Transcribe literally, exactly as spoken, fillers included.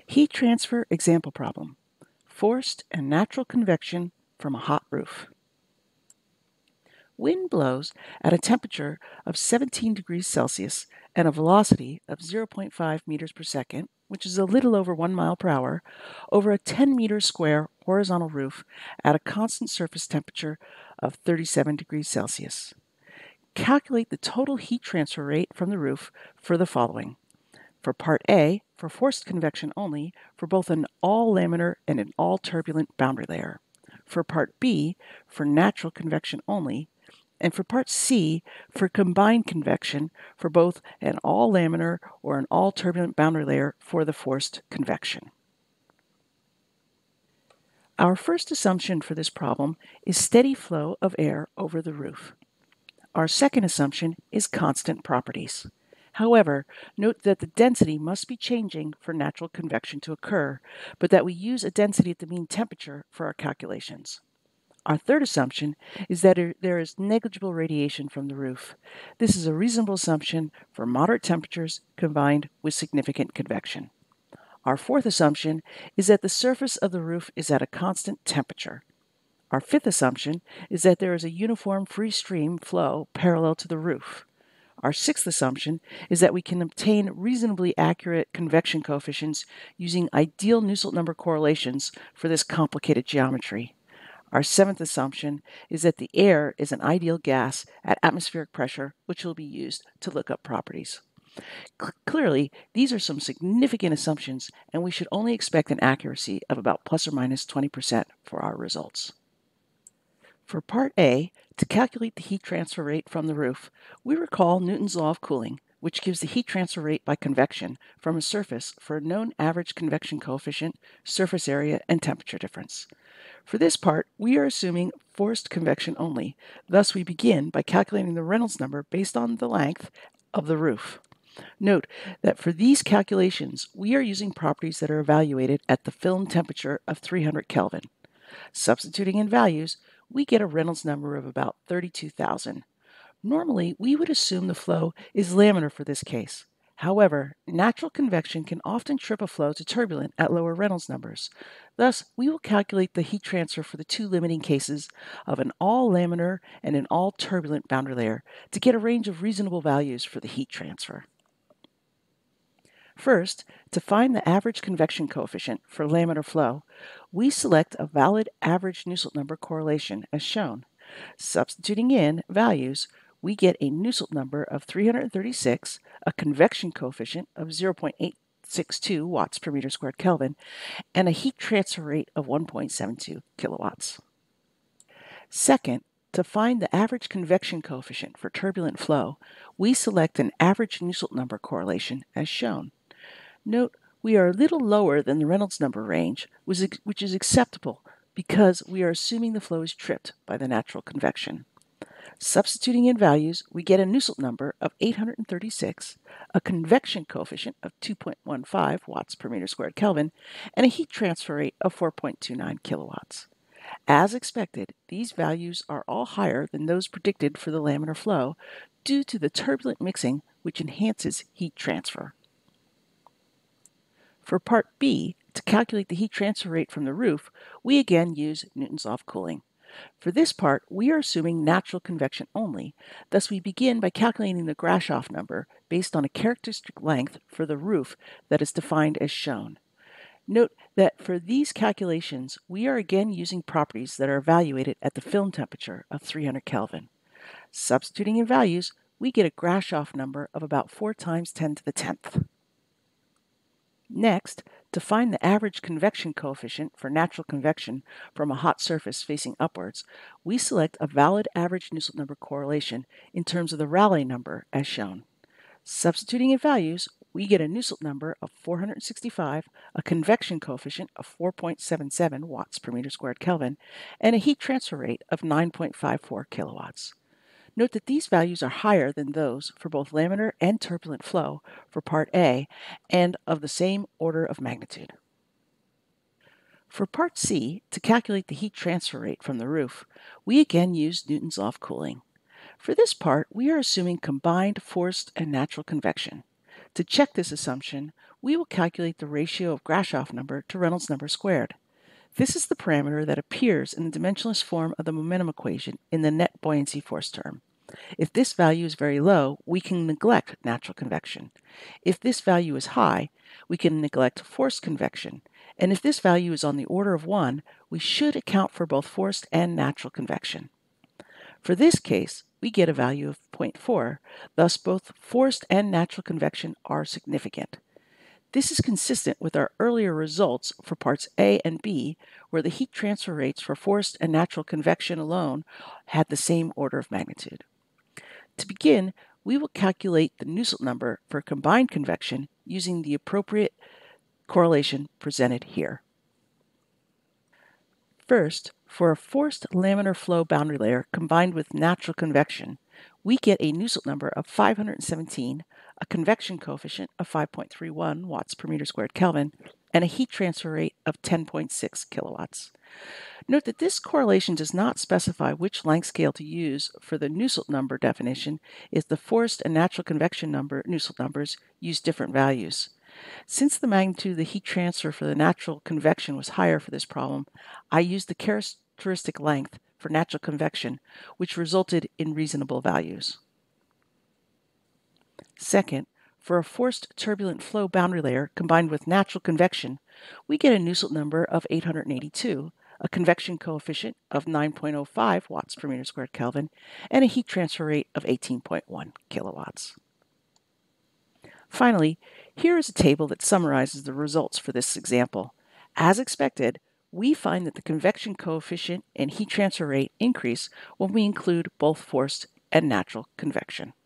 Heat transfer example problem. Forced and natural convection from a hot roof. Wind blows at a temperature of seventeen degrees Celsius and a velocity of zero point five meters per second, which is a little over one mile per hour, over a ten meter square horizontal roof at a constant surface temperature of thirty-seven degrees Celsius. Calculate the total heat transfer rate from the roof for the following. For part A, for forced convection only, for both an all-laminar and an all-turbulent boundary layer. For part B, for natural convection only, and for part C, for combined convection for both an all-laminar or an all-turbulent boundary layer for the forced convection. Our first assumption for this problem is steady flow of air over the roof. Our second assumption is constant properties. However, note that the density must be changing for natural convection to occur, but that we use a density at the mean temperature for our calculations. Our third assumption is that there is negligible radiation from the roof. This is a reasonable assumption for moderate temperatures combined with significant convection. Our fourth assumption is that the surface of the roof is at a constant temperature. Our fifth assumption is that there is a uniform free stream flow parallel to the roof. Our sixth assumption is that we can obtain reasonably accurate convection coefficients using ideal Nusselt number correlations for this complicated geometry. Our seventh assumption is that the air is an ideal gas at atmospheric pressure, which will be used to look up properties. C- clearly, these are some significant assumptions, and we should only expect an accuracy of about plus or minus twenty percent for our results. For part A, to calculate the heat transfer rate from the roof, we recall Newton's law of cooling, which gives the heat transfer rate by convection from a surface for a known average convection coefficient, surface area, and temperature difference. For this part, we are assuming forced convection only. Thus, we begin by calculating the Reynolds number based on the length of the roof. Note that for these calculations, we are using properties that are evaluated at the film temperature of three hundred Kelvin. Substituting in values, we get a Reynolds number of about thirty-two thousand. Normally, we would assume the flow is laminar for this case. However, natural convection can often trip a flow to turbulent at lower Reynolds numbers. Thus, we will calculate the heat transfer for the two limiting cases of an all-laminar and an all-turbulent boundary layer to get a range of reasonable values for the heat transfer. First, to find the average convection coefficient for laminar flow, we select a valid average Nusselt number correlation as shown. Substituting in values, we get a Nusselt number of three hundred thirty-six, a convection coefficient of zero point eight six two watts per meter squared Kelvin, and a heat transfer rate of one point seven two kilowatts. Second, to find the average convection coefficient for turbulent flow, we select an average Nusselt number correlation as shown. Note, we are a little lower than the Reynolds number range, which is acceptable because we are assuming the flow is tripped by the natural convection. Substituting in values, we get a Nusselt number of eight hundred thirty-six, a convection coefficient of two point one five watts per meter squared Kelvin, and a heat transfer rate of four point two nine kilowatts. As expected, these values are all higher than those predicted for the laminar flow due to the turbulent mixing, which enhances heat transfer. For part B, to calculate the heat transfer rate from the roof, we again use Newton's law of cooling. For this part, we are assuming natural convection only, thus we begin by calculating the Grashof number based on a characteristic length for the roof that is defined as shown. Note that for these calculations, we are again using properties that are evaluated at the film temperature of three hundred Kelvin. Substituting in values, we get a Grashof number of about four times ten to the tenth. Next, to find the average convection coefficient for natural convection from a hot surface facing upwards, we select a valid average Nusselt number correlation in terms of the Rayleigh number as shown. Substituting in values, we get a Nusselt number of four hundred sixty-five, a convection coefficient of four point seven seven watts per meter squared Kelvin, and a heat transfer rate of nine point five four kilowatts. Note that these values are higher than those for both laminar and turbulent flow for part A and of the same order of magnitude. For part C, to calculate the heat transfer rate from the roof, we again use Newton's law of cooling. For this part, we are assuming combined forced and natural convection. To check this assumption, we will calculate the ratio of Grashof number to Reynolds number squared. This is the parameter that appears in the dimensionless form of the momentum equation in the net buoyancy force term. If this value is very low, we can neglect natural convection. If this value is high, we can neglect forced convection. And if this value is on the order of one, we should account for both forced and natural convection. For this case, we get a value of zero point four, thus both forced and natural convection are significant. This is consistent with our earlier results for parts A and B, where the heat transfer rates for forced and natural convection alone had the same order of magnitude. To begin, we will calculate the Nusselt number for combined convection using the appropriate correlation presented here. First, for a forced laminar flow boundary layer combined with natural convection, we get a Nusselt number of five hundred seventeen, a convection coefficient of five point three one watts per meter squared Kelvin, and a heat transfer rate of ten point six kilowatts. Note that this correlation does not specify which length scale to use for the Nusselt number definition, as the forced and natural convection number Nusselt numbers use different values. Since the magnitude of the heat transfer for the natural convection was higher for this problem, I used the characteristic length for natural convection, which resulted in reasonable values. Second, for a forced turbulent flow boundary layer combined with natural convection, we get a Nusselt number of eight hundred eighty-two, a convection coefficient of nine point zero five watts per meter squared Kelvin, and a heat transfer rate of eighteen point one kilowatts. Finally, here is a table that summarizes the results for this example. As expected, we find that the convection coefficient and heat transfer rate increase when we include both forced and natural convection.